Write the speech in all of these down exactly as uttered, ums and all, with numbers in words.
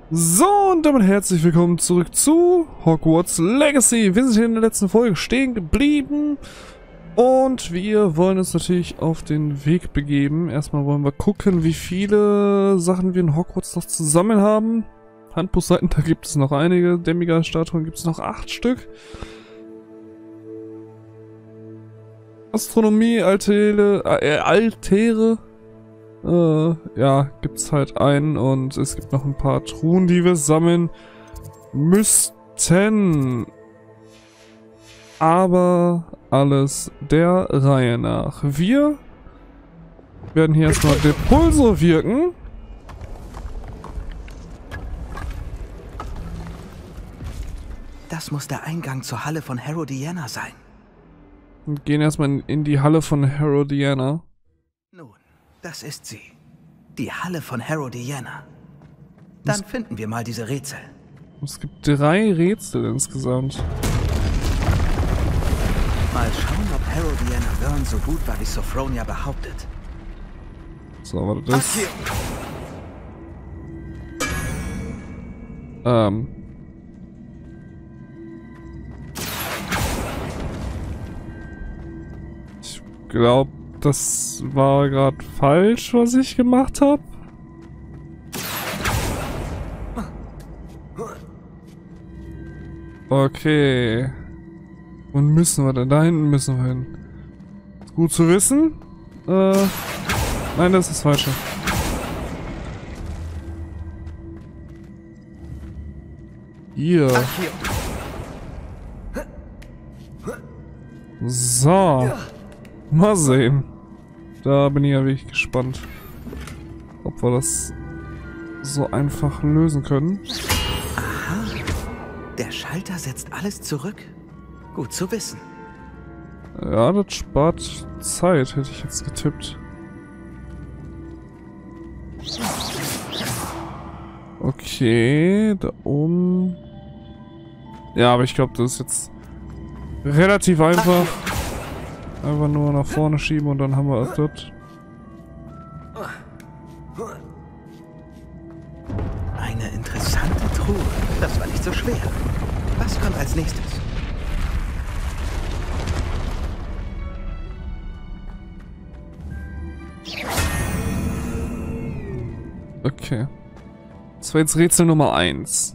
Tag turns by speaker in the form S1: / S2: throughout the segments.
S1: So, und damit herzlich willkommen zurück zu Hogwarts Legacy. Wir sind hier in der letzten Folge stehen geblieben und wir wollen uns natürlich auf den Weg begeben. Erstmal wollen wir gucken, wie viele Sachen wir in Hogwarts noch zusammen haben. Handbuchseiten, da gibt es noch einige. Demigod-Statuen gibt es noch acht Stück. Astronomie, Altäre, äh, Altäre. Äh, ja, gibt's halt einen und es gibt noch ein paar Truhen, die wir sammeln müssten. Aber alles der Reihe nach. Wir werden hier erstmal Depulso wirken.
S2: Das muss der Eingang zur Halle von Herodiana sein.
S1: Und gehen erstmal in, in die Halle von Herodiana.
S2: Nun, das ist sie. Die Halle von Herodiana. Dann finden wir mal diese Rätsel.
S1: Es gibt drei Rätsel insgesamt.
S2: Mal schauen, ob Herodiana Byrne so gut war, wie Sophronia behauptet.
S1: So, warte, das... Ähm... Ich glaube, das war gerade falsch, was ich gemacht habe. Okay. Und müssen wir denn? Da hinten müssen wir hin. Ist gut zu wissen. Äh. Nein, das ist das Falsche. Hier. So. Mal sehen. Da bin ich ja wirklich gespannt, ob wir das so einfach lösen können.
S2: Aha. Der Schalter setzt alles zurück. Gut zu wissen.
S1: Ja, das spart Zeit, hätte ich jetzt getippt. Okay, da oben. Ja, aber ich glaube, das ist jetzt relativ einfach. Einfach nur nach vorne schieben und dann haben wir das.
S2: Eine interessante Truhe. Das war nicht so schwer. Was kommt als nächstes?
S1: Okay. Das war jetzt Rätsel Nummer eins.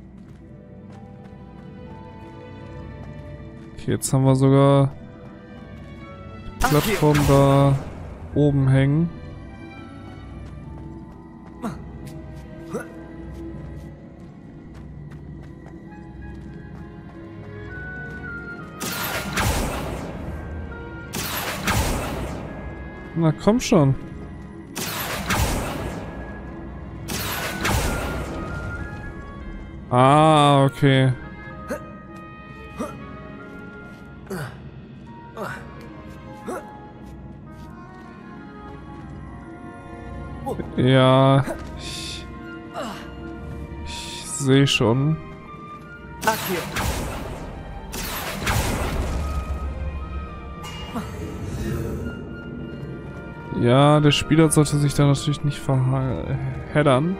S1: Okay, jetzt haben wir sogar die Plattform da oben hängen. Na komm schon. Ah, okay. Ja, ich, ich sehe schon. Ja, der Spieler sollte sich da natürlich nicht verheddern.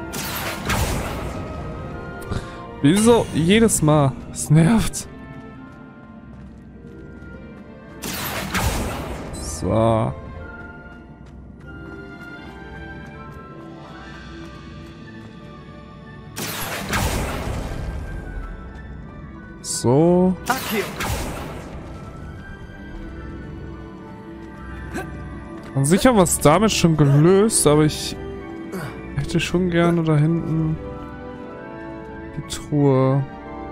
S1: Wieso? Jedes Mal. Es nervt. So. So. Und sicher was damit schon gelöst, aber ich hätte schon gerne da hinten die Truhe.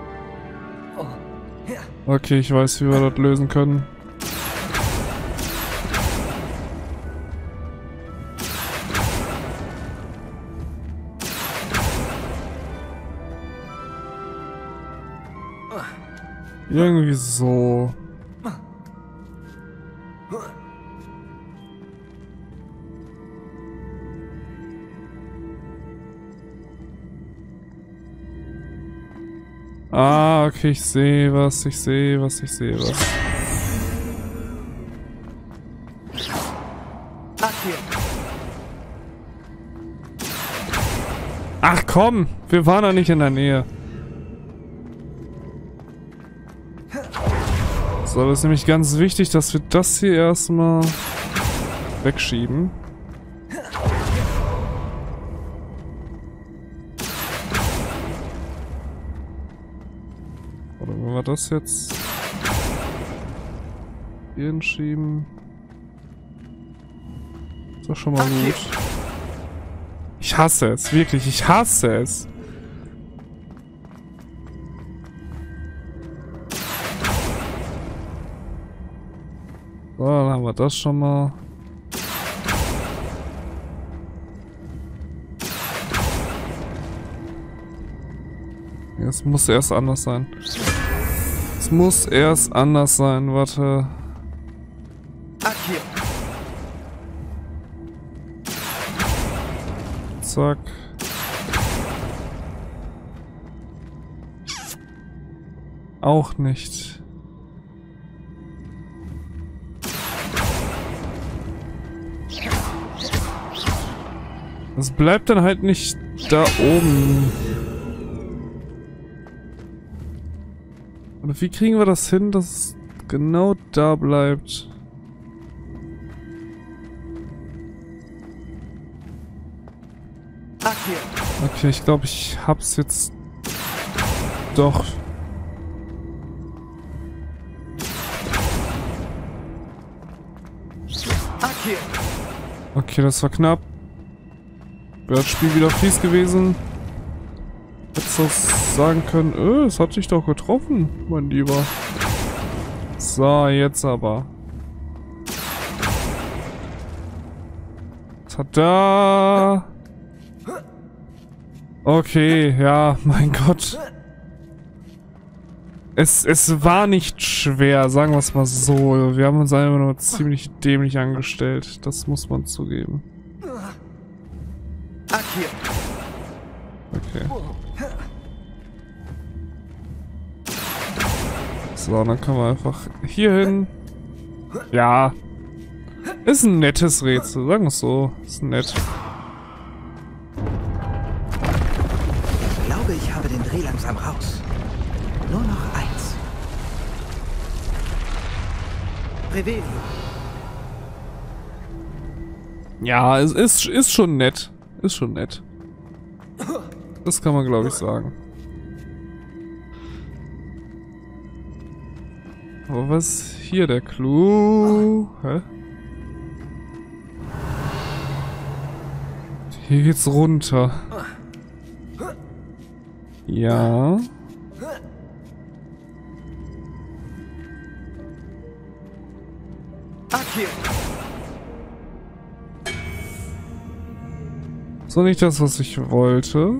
S1: Okay, ich weiß, wie wir das lösen können. Irgendwie so. Ah, okay, ich sehe was, ich sehe was, ich sehe was. Ach komm, wir waren da nicht in der Nähe. So, das ist nämlich ganz wichtig, dass wir das hier erstmal wegschieben. Oder wenn wir das jetzt hier hinschieben. Ist doch schon mal gut. Ich hasse es, wirklich, ich hasse es. So, dann haben wir das schon mal. Es muss erst anders sein. Es muss erst anders sein, warte. Zack. Auch nicht. Es bleibt dann halt nicht da oben. Und wie kriegen wir das hin, dass es genau da bleibt? Okay, ich glaube, ich hab's jetzt doch. Okay, das war knapp. Wäre das Spiel wieder fies gewesen. Hättest du das sagen können? Äh, es hat dich doch getroffen, mein Lieber. So, jetzt aber. Tada! Okay, ja, mein Gott. Es, es war nicht schwer, sagen wir es mal so. Wir haben uns einfach nur ziemlich dämlich angestellt. Das muss man zugeben. Okay. So, dann können wir einfach hier hin. Ja. Ist ein nettes Rätsel, sagen wir es so. Ist nett.
S2: Ich glaube, ich habe den Dreh langsam raus. Nur noch eins. Revelio.
S1: Ja, es ist, ist schon nett. Ist schon nett. Das kann man, glaube ich, sagen. Aber was ist hier der Clou? Hä? Hier geht's runter. Ja. So, nicht das, was ich wollte.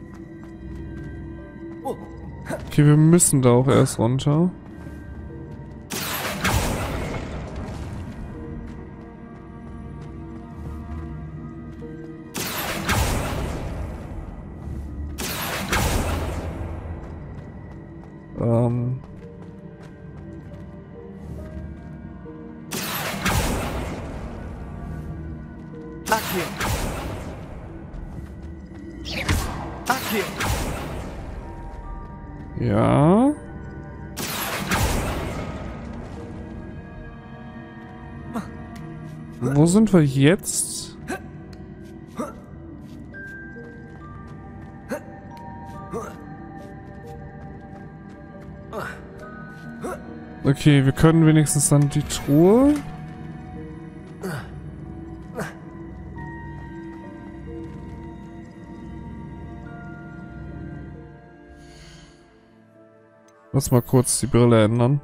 S1: Okay, wir müssen da auch erst runter. Ähm... Ja. Wo sind wir jetzt? Okay, wir können wenigstens dann die Truhe. Lass mal kurz die Brille ändern.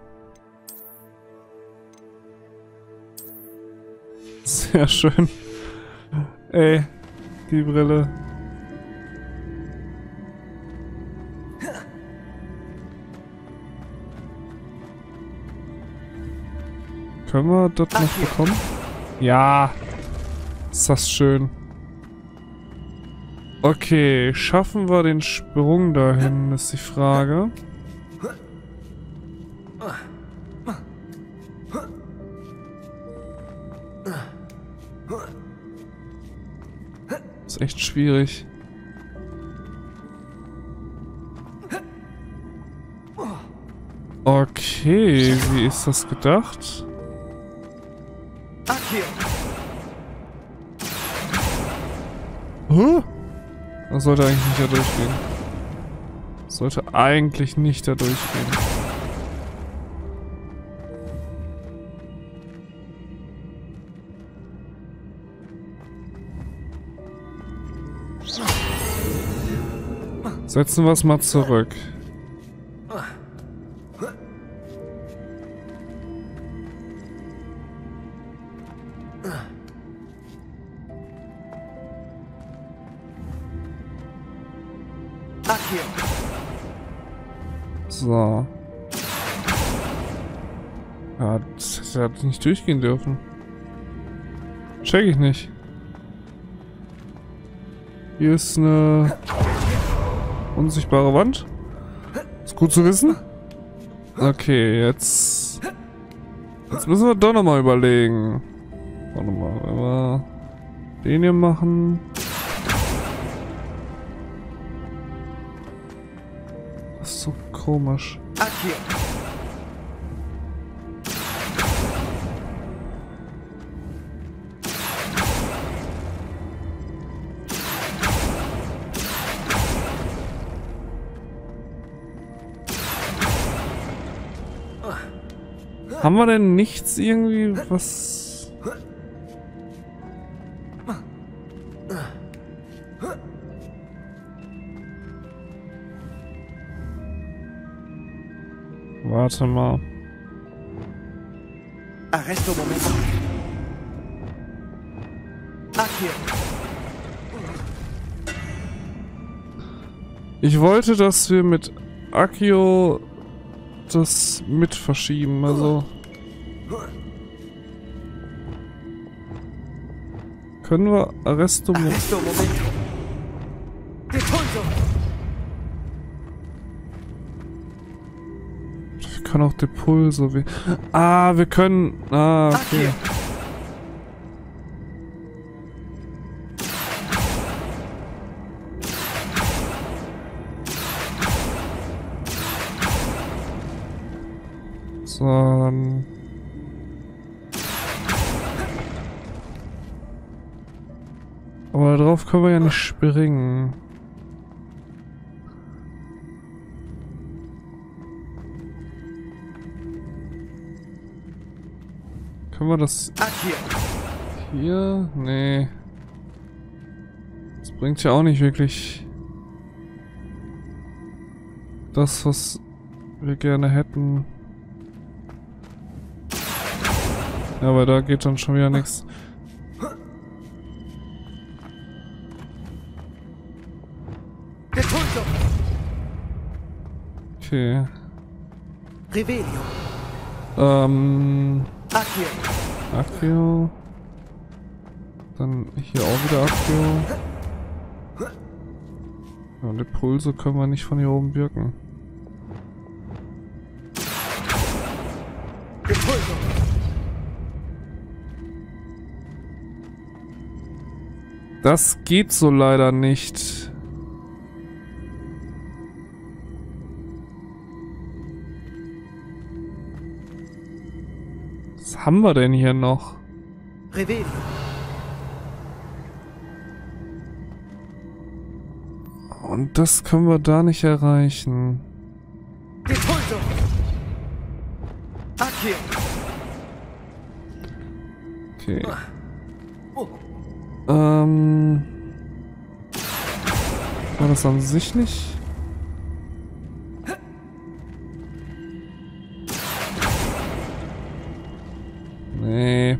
S1: Sehr schön. Ey, die Brille. Können wir das noch bekommen? Ja. Ist das schön. Okay, schaffen wir den Sprung dahin, ist die Frage. Ist echt schwierig. Okay, wie ist das gedacht?
S2: Akio!
S1: Huh? Das sollte eigentlich nicht da durchgehen. Das sollte eigentlich nicht da durchgehen. Setzen wir es mal zurück.
S2: Akio!
S1: So. Ja, das hat nicht durchgehen dürfen. Check ich nicht. Hier ist eine unsichtbare Wand. Ist gut zu wissen. Okay, jetzt... Jetzt müssen wir doch nochmal überlegen. Warte mal, wenn wir den hier machen... Das ist so komisch.
S2: Akio!
S1: Haben wir denn nichts irgendwie, was... Warte mal.
S2: Arresto momento. Akio!
S1: Ich wollte, dass wir mit Akio das mit verschieben, also... Können wir Arresto...
S2: Arresto momento. Depulso!
S1: Wir können auch Depulso... We ah, wir können... Ah, okay. So, dann... Aber darauf können wir ja nicht springen. Können wir das...
S2: Akio!
S1: Hier? Nee. Das bringt ja auch nicht wirklich... das, was wir gerne hätten. Ja, aber da geht dann schon wieder nichts.
S2: Depulso!
S1: Okay.
S2: Revelio!
S1: Ähm...
S2: Akio!
S1: Akio. Dann hier auch wieder Akio. Ja, und die Pulse können wir nicht von hier oben wirken.
S2: Depulso!
S1: Das geht so leider nicht. Was haben wir denn hier noch?
S2: Revelio!
S1: Und das können wir da nicht erreichen.
S2: Depulso! Akio!
S1: Okay. Ähm... War das an sich nicht? Nee.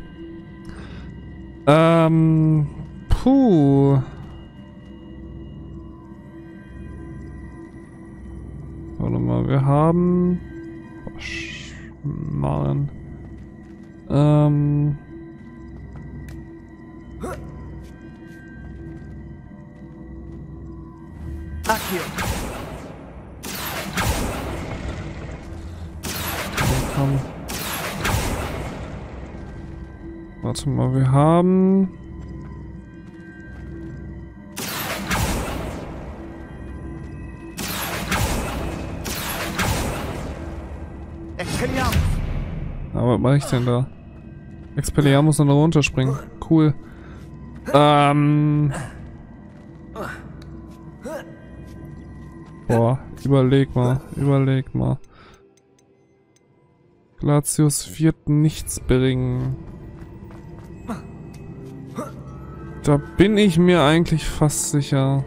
S1: Ähm... Puh. Warte mal, wir haben... Oh, Mann. Ähm...
S2: Akio!
S1: Komm. Warte mal, wir haben... mache ich denn da? Expelliarmus und da runterspringen. Cool. Ähm. Boah, überleg mal, überleg mal. Glacius wird nichts bringen. Da bin ich mir eigentlich fast sicher.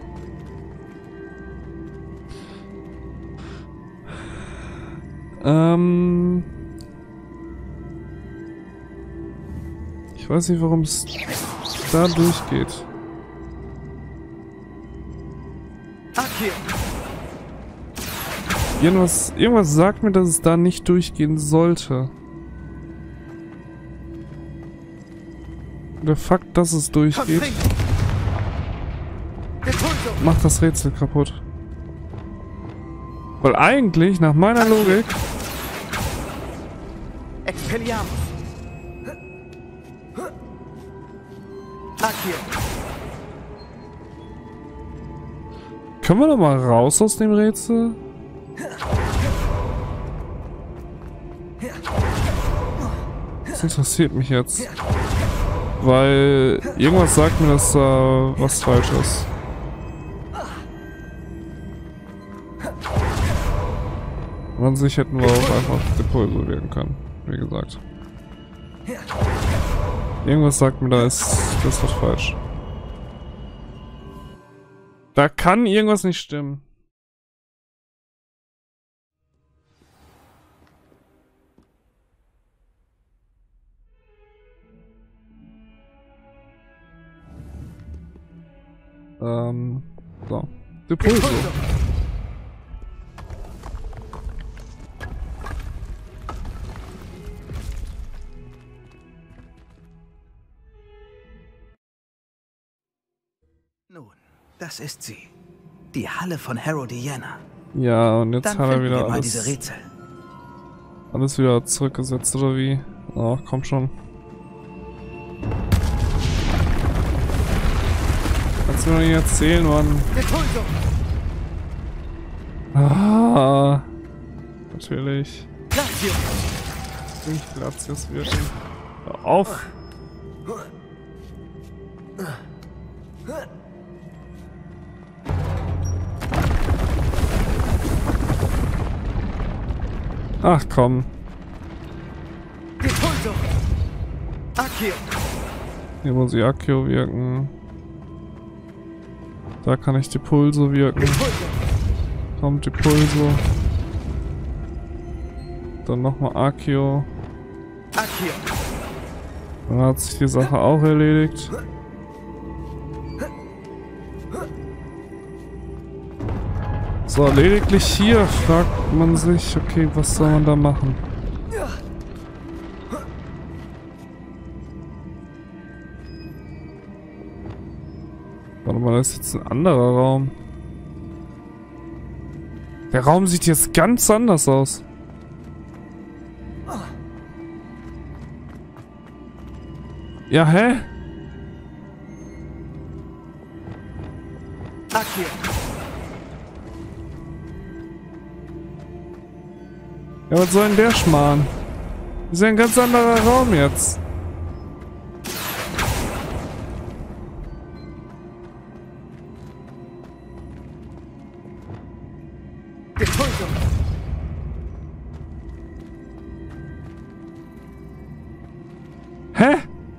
S1: Ähm. Ich weiß nicht, warum es da durchgeht. Irgendwas, irgendwas sagt mir, dass es da nicht durchgehen sollte. Der Fakt, dass es durchgeht, macht das Rätsel kaputt. Weil eigentlich, nach meiner Logik...
S2: Expelliarmus.
S1: Können wir doch mal raus aus dem Rätsel? Das interessiert mich jetzt. Weil irgendwas sagt mir, dass da was falsch ist. Und an sich hätten wir auch einfach Depulso wählen können, wie gesagt. Irgendwas sagt mir, da ist das was falsch. Da kann irgendwas nicht stimmen. Ähm, so. Depulso.
S2: Nun, das ist sie. Die Halle von Herodiana.
S1: Ja, und jetzt
S2: Dann
S1: hat er
S2: finden
S1: wieder
S2: wir mal
S1: alles,
S2: diese Rätsel.
S1: alles wieder zurückgesetzt, oder wie? Oh, komm schon. Kannst du mir doch nicht erzählen, Mann. Ah, natürlich. Nicht Glacius wirken. Hör auf! Ach komm. Hier muss ich Accio wirken. Da kann ich Depulso wirken. Kommt Depulso. Dann nochmal Accio. Dann hat sich die Sache auch erledigt. So, lediglich hier fragt man sich, okay, was soll man da machen? Warte mal, das ist jetzt ein anderer Raum. Der Raum sieht jetzt ganz anders aus. Ja, hä? Ja, was soll denn der Schmarrn? Das ist ja ein ganz anderer Raum jetzt. Hä?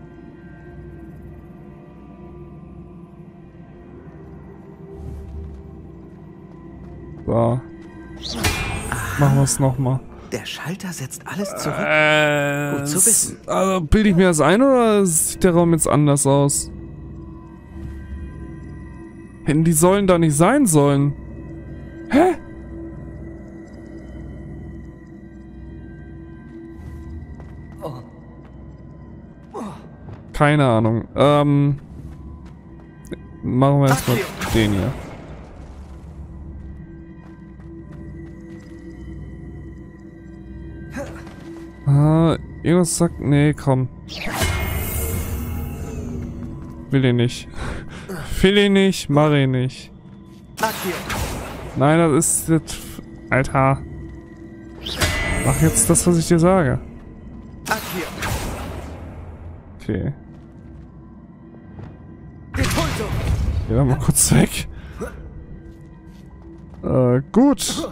S1: So. Machen wir es nochmal.
S2: Der Schalter setzt alles zurück.
S1: Äh,
S2: Gut zu wissen.
S1: Also bilde ich mir das ein oder sieht der Raum jetzt anders aus? Hätten die Säulen da nicht sein sollen? Hä? Keine Ahnung. Ähm. Machen wir erstmal den hier. Ah, irgendwas sagt. Nee, komm. Will ich nicht. Will ich nicht, mach ich nicht. Nein, das ist das. Alter. Mach jetzt das, was ich dir sage. Okay. Geh da mal kurz weg. Äh, gut.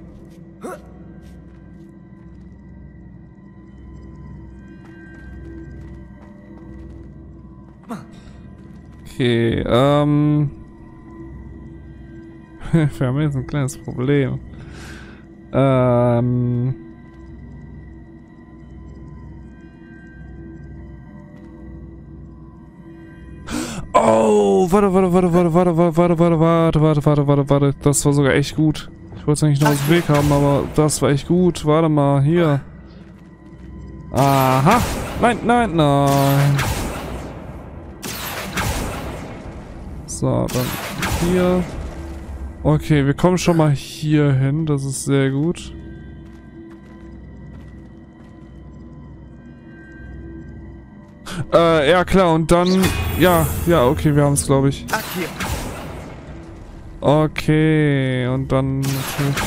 S1: Okay, ähm... wir haben jetzt ein kleines Problem. Ähm... Oh, warte, warte, warte, warte, warte, warte, warte, warte, warte, warte, warte, warte, warte. Das war sogar echt gut. Ich wollte es eigentlich noch aus dem Weg haben, aber das war echt gut. Warte mal, hier. Aha. Nein, nein, nein. So, dann hier. Okay, wir kommen schon mal hier hin. Das ist sehr gut. Äh, ja klar, und dann... Ja, ja, okay, wir haben es, glaube ich. Okay, und dann... Okay.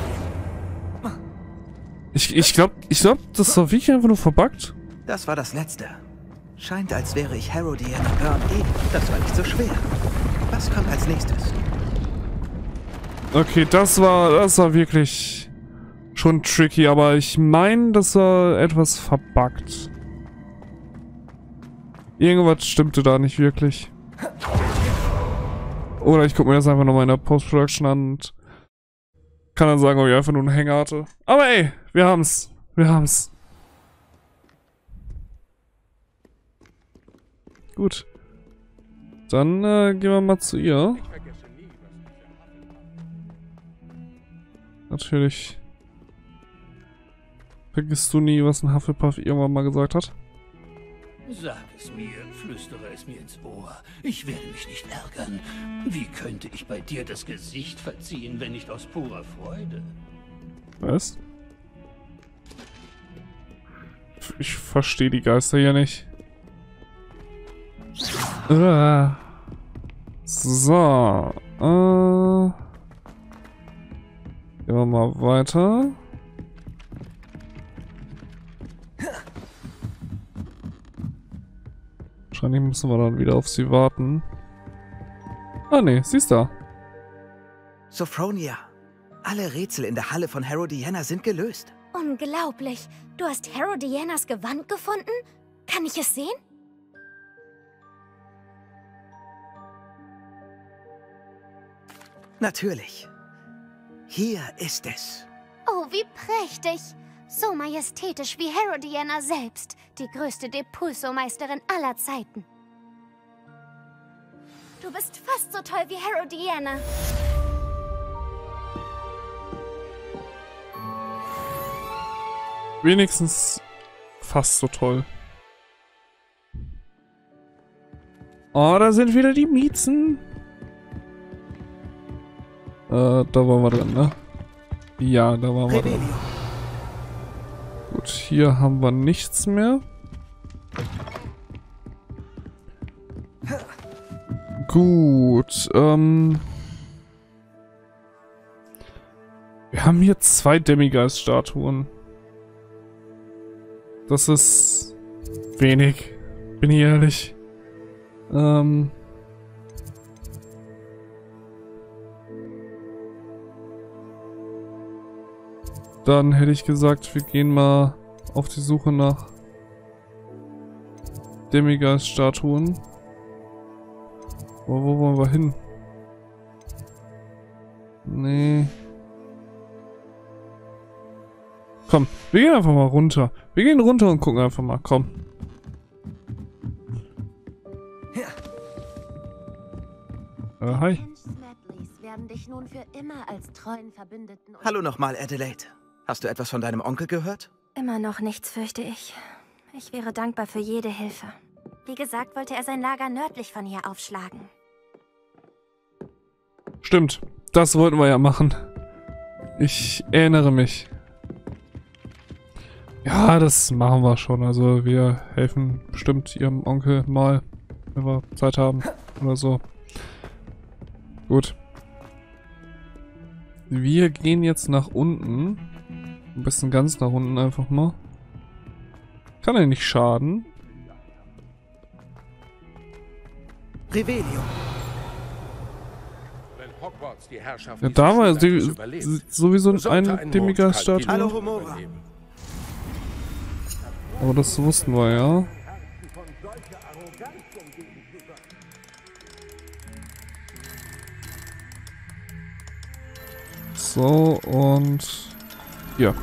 S1: Ich, ich glaube, ich glaub, das war wirklich einfach nur verbuggt.
S2: Das war das Letzte. Scheint, als wäre ich Herodiana Byrne eben. Das war nicht so schwer. Was kommt als nächstes?
S1: Okay, das war, das war wirklich schon tricky, aber ich meine, das war etwas verbuggt. Irgendwas stimmte da nicht wirklich. Oder ich gucke mir das einfach nochmal in der Post-Production an und kann dann sagen, ob ich einfach nur einen Hänger hatte. Aber ey, wir haben's. Wir haben's. Gut. Dann äh, gehen wir mal zu ihr. Natürlich. Vergisst du nie, was ein Hufflepuff irgendwann mal gesagt hat?
S3: Sag es mir, flüstere es mir ins Ohr. Ich werde mich nicht ärgern. Wie könnte ich bei dir das Gesicht verziehen, wenn nicht aus purer Freude?
S1: Was? Ich verstehe die Geister ja nicht. Uh. So. Äh. Gehen wir mal weiter. Wahrscheinlich müssen wir dann wieder auf sie warten. Ah ne, sie ist da.
S2: Sophronia, alle Rätsel in der Halle von Herodiana sind gelöst.
S4: Unglaublich. Du hast Herodianas Gewand gefunden? Kann ich es sehen?
S2: Natürlich. Hier ist es.
S4: Oh, wie prächtig. So majestätisch wie Herodiana selbst, die größte Depulso-Meisterin aller Zeiten. Du bist fast so toll wie Herodiana.
S1: Wenigstens fast so toll. Oh, da sind wieder die Miezen. Äh, da waren wir drin, ne? Ja, da waren wir drin. Gut, hier haben wir nichts mehr. Gut, ähm... wir haben hier zwei Demiguise-Statuen. Das ist wenig, bin ich ehrlich. Ähm... Dann hätte ich gesagt, wir gehen mal auf die Suche nach Demiguise-Statuen. Wo, wo wollen wir hin? Nee. Komm, wir gehen einfach mal runter. Wir gehen runter und gucken einfach mal. Komm. Äh, hi.
S4: Werden dich nun für immer als treuen Verbündeten.
S2: Hallo nochmal, Adelaide. Hast du etwas von deinem Onkel gehört?
S4: Immer noch nichts, fürchte ich. Ich wäre dankbar für jede Hilfe. Wie gesagt, wollte er sein Lager nördlich von hier aufschlagen.
S1: Stimmt, das wollten wir ja machen. Ich erinnere mich. Ja, das machen wir schon. Also wir helfen bestimmt ihrem Onkel mal, wenn wir Zeit haben oder so. Gut. Wir gehen jetzt nach unten. Am besten ganz nach unten einfach mal. Kann ja nicht schaden.
S2: Revelio.
S5: Wenn Hogwarts die Herrschaft
S1: Ja, da war die,
S5: dieses überlebt,
S1: sowieso
S5: sollte
S1: ein
S5: ein
S1: Demigeist-Statue.
S2: Hallo,
S5: Mondkalkül
S2: Homora.
S5: überleben.
S1: Aber das wussten wir ja. So, und ja.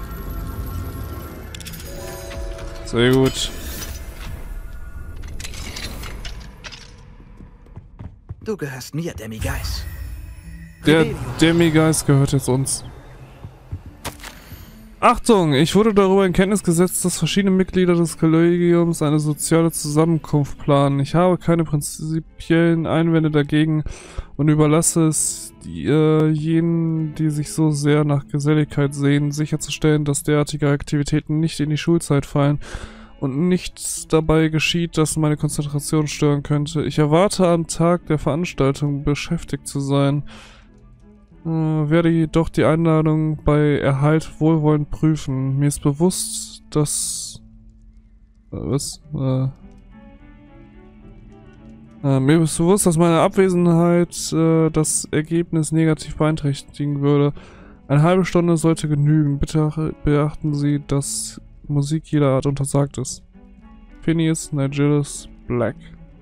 S1: Sehr gut.
S2: Du gehörst mir, Demigeist.
S1: Der
S2: Revelio.
S1: Demigeist gehört jetzt uns. Achtung! Ich wurde darüber in Kenntnis gesetzt, dass verschiedene Mitglieder des Kollegiums eine soziale Zusammenkunft planen. Ich habe keine prinzipiellen Einwände dagegen und überlasse es die, äh, jenen, die sich so sehr nach Geselligkeit sehen, sicherzustellen, dass derartige Aktivitäten nicht in die Schulzeit fallen und nichts dabei geschieht, das meine Konzentration stören könnte. Ich erwarte am Tag der Veranstaltung beschäftigt zu sein. Äh, werde jedoch die Einladung bei Erhalt wohlwollend prüfen. Mir ist bewusst, dass... Äh, was? Äh, äh, mir ist bewusst, dass meine Abwesenheit äh, das Ergebnis negativ beeinträchtigen würde. Eine halbe Stunde sollte genügen. Bitte beachten Sie, dass Musik jeder Art untersagt ist. Phineas Nigellus Black.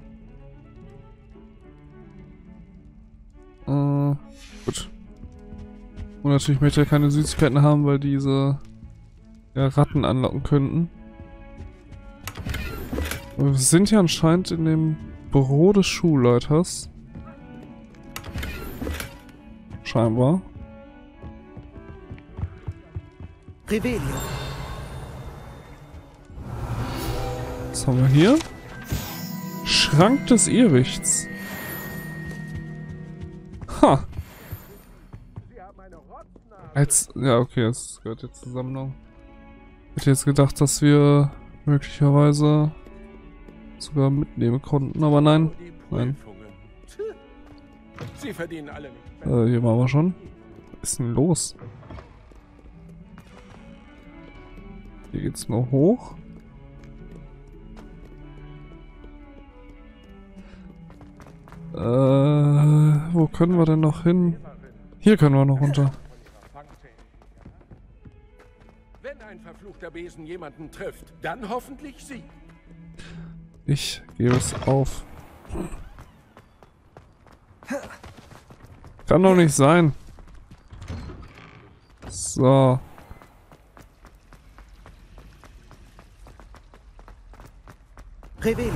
S1: Äh, gut. Und natürlich möchte er keine Süßigkeiten haben, weil diese ja, Ratten anlocken könnten. Aber wir sind ja anscheinend in dem Büro des Schulleiters. Scheinbar.
S2: Revelio.
S1: Was haben wir hier? Schrank des Irrwichts. Ha! Als, ja, okay, das gehört jetzt zusammen noch. Ich hätte jetzt gedacht, dass wir möglicherweise sogar mitnehmen konnten, aber nein. Nein.
S5: Sie verdienen alle nicht.
S1: Äh, hier waren wir schon. Was ist denn los? Hier geht's nur hoch. Äh, wo können wir denn noch hin? Hier können wir noch runter.
S5: Wenn ein verfluchter Besen jemanden trifft, dann hoffentlich Sie.
S1: Ich gebe es auf. Kann doch nicht sein. So.
S2: Revelio.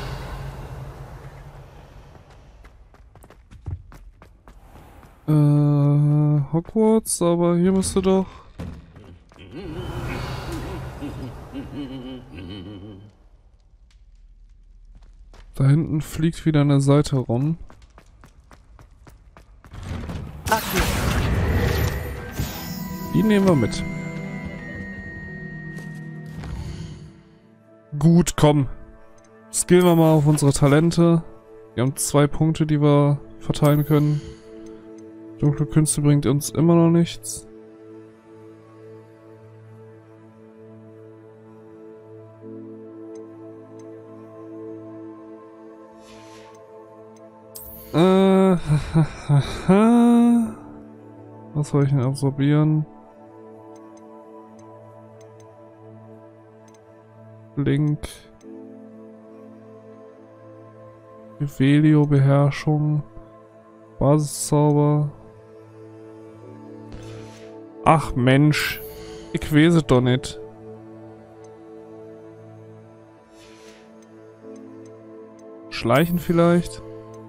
S1: Äh, Hogwarts, aber hier müsste doch... Da hinten fliegt wieder eine Seite rum.
S2: Accio.
S1: Die nehmen wir mit. Gut, komm. Skillen wir mal auf unsere Talente. Wir haben zwei Punkte, die wir verteilen können. Dunkle Künste bringt uns immer noch nichts. Äh, was soll ich denn absorbieren? Blink. Revelio, Beherrschung. Basiszauber. Ach Mensch. Ich weiß es doch nicht. Schleichen vielleicht?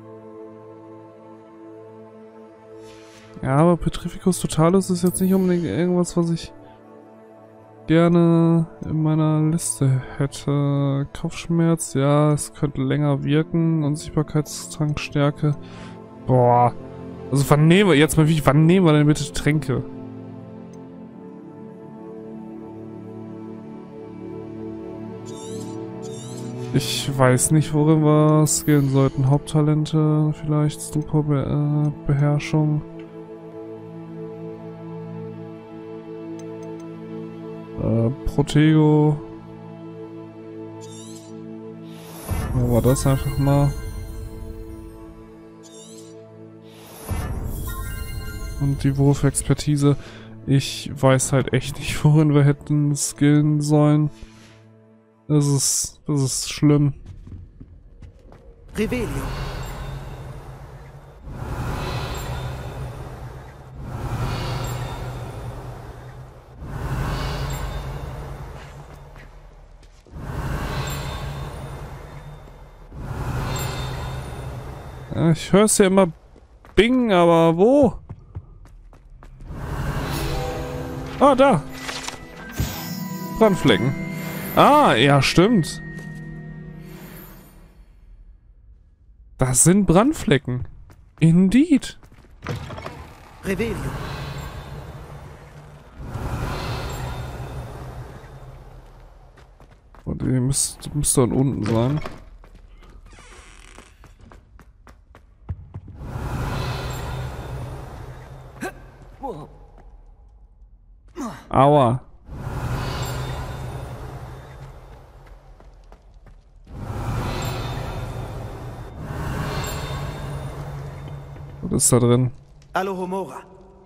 S1: Ja, aber Petrificus Totalus ist jetzt nicht unbedingt irgendwas, was ich gerne in meiner Liste hätte. Kopfschmerz, ja, es könnte länger wirken. Unsichtbarkeitstrankstärke. Boah. Also wann nehmen wir jetzt mal, wie, wann nehmen wir denn bitte Tränke? Ich weiß nicht, worin wir skillen sollten. Haupttalente, vielleicht Super Be äh, Beherrschung. Äh, Protego. Wo war das einfach mal? Und die Wurfexpertise. Ich weiß halt echt nicht, worin wir hätten skillen sollen. Das ist, das ist schlimm.
S2: Revelio.
S1: Ja, ich höre es ja immer bing, aber wo? Ah, da. Brandflecken. Ah, ja, stimmt. Das sind Brandflecken. Indeed.
S2: Revelio.
S1: Und ihr müsst, müsst dann unten sein. Aua. Was ist da drin?
S2: Alohomora.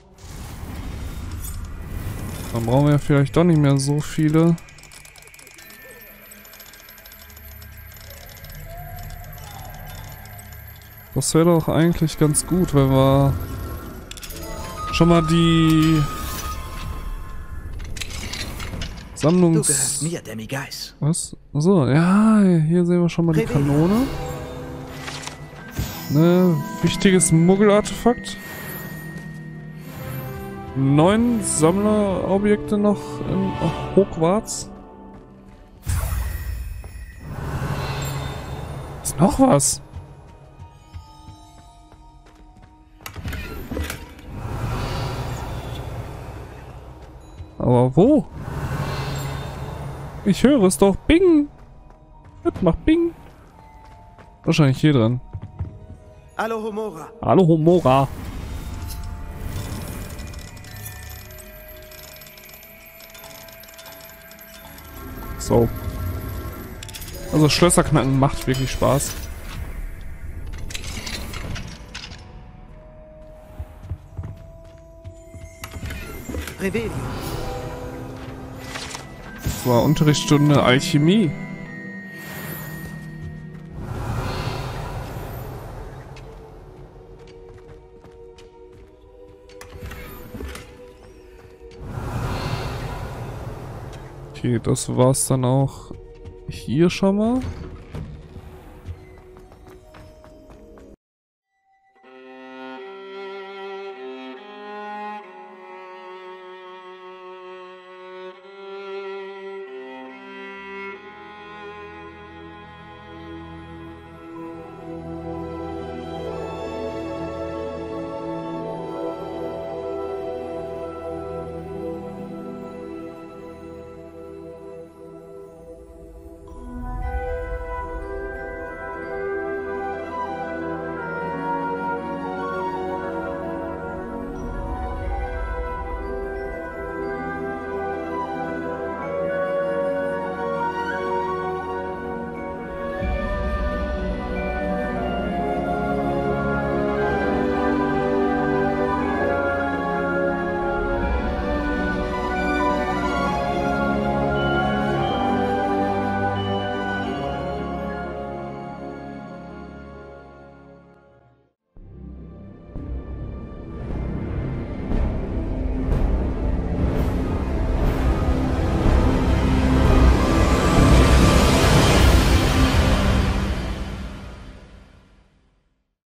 S1: Dann brauchen wir ja vielleicht doch nicht mehr so viele. Das wäre doch eigentlich ganz gut, wenn wir schon mal die Sammlungs...
S2: Du gehörst mir, Demi-Geist.
S1: Was? Achso, ja, hier sehen wir schon mal die Kanone. Ne, wichtiges Muggelartefakt. Neun Sammlerobjekte noch in Hogwarts. Ist noch was? Aber wo? Ich höre es doch. Bing! Das macht Bing. Wahrscheinlich hier dran.
S2: Alohomora.
S1: Alohomora. So. Also Schlösserknacken macht wirklich Spaß.
S2: Revelio.
S1: Das war Unterrichtsstunde Alchemie. Okay, das war's dann auch hier schon mal.